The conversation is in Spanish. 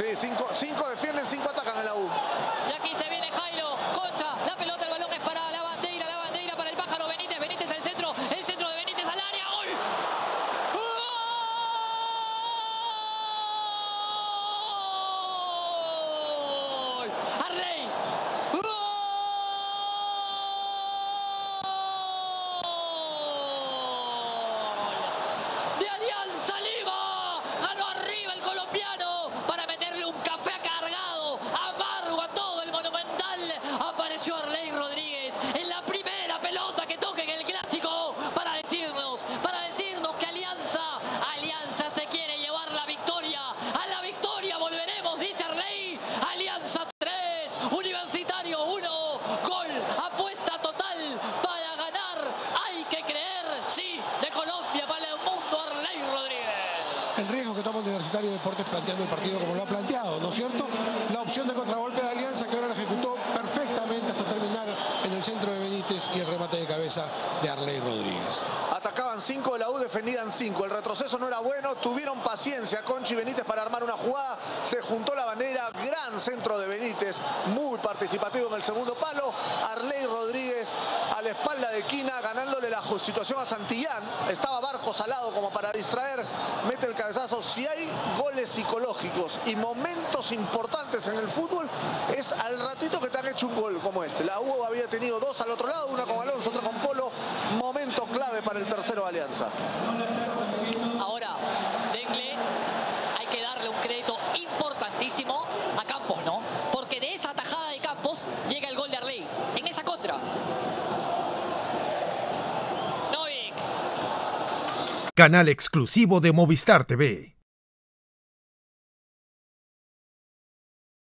Sí, cinco defienden, 5 atacan en la U. Y aquí se viene Jairo, Concha, la pelota, el balón es para la bandera para el pájaro Benítez, Benítez al centro, el centro de Benítez al área, ¡gol! ¡Gol! ¡Arley! ¡Gol! De Alianza Lima, ganó arriba el colombiano para meterle un café cargado, amargo a todo el Monumental. Apareció Arley Rodríguez en la primera pelota que toque en el clásico para decirnos que Alianza se quiere llevar la victoria. A la victoria volveremos, dice Arley. Alianza 3, Universitario 1, gol, apuesta total para ganar. Hay que creer, sí, de Colombia para el mundo, Arley Rodríguez. El riesgo que toma Universitario de Deportes planteando el partido como lo ha planteado, ¿no es cierto? La opción de contragolpe de Alianza que ahora la ejecutó perfectamente hasta terminar en el centro de Benítez y el remate de cabeza de Arley Rodríguez. Atacaban 5 de la U, defendían 5. El retroceso no era bueno, tuvieron paciencia Conchi y Benítez para armar una jugada. Se juntó la bandera, gran centro de Benítez, muy participativo en el segundo palo. Arley Rodríguez a la espalda de Quina, ganándole la situación a Santillán. Estaba Barcos al lado como para distraer, mete el cabezazo. Si hay goles psicológicos y momentos importantes en el fútbol, es al ratito que te han hecho un gol como este. La U había tenido 2 al otro lado, una con Alonso, otra con Polo. Momento clave para el tercero de Alianza. Ahora, Dengle, hay que darle un crédito importantísimo a Campos, ¿no? Porque de esa tajada de Campos llega el gol de Arley. En esa contra. Novik. Canal exclusivo de Movistar TV.